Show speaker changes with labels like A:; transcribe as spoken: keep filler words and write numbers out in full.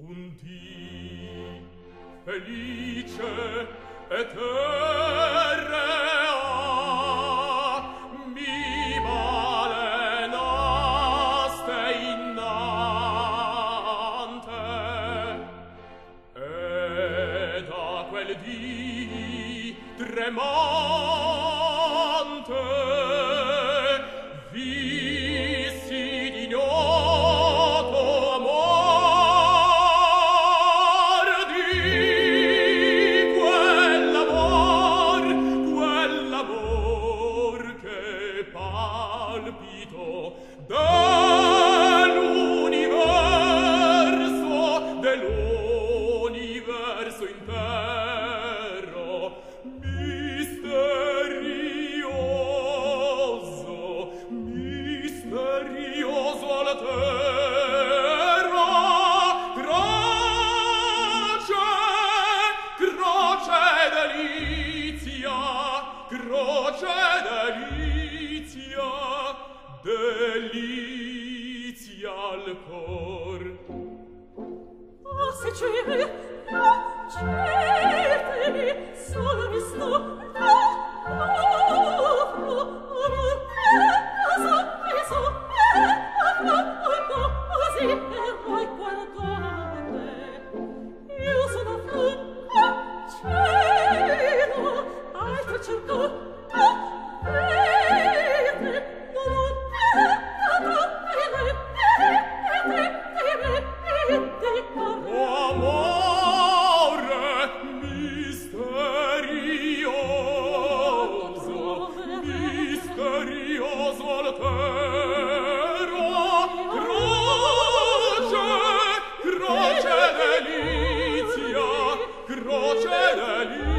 A: Un dì felice et terrea mi valenaste innante, e da quel dì tremante vissi d'ignoto amor, di quell'amor, quell'amor che palpito dell'universo, dell'universo intero, misterioso, misterioso altero, croce, croce delizia, croce delizia, delizia al cor.
B: Oh, se cieli, oh, cieli, solo mi sto, oh, oh, oh, amor, eso, eso, oh, oh, oh, così, e voi guardate, io sono fru, oh, cielo, altro cerco, oh, vede, non altro, vede, vede, vede, vede,
A: Amore misterioso, misterioso altero, croce, croce delizia, croce delizia.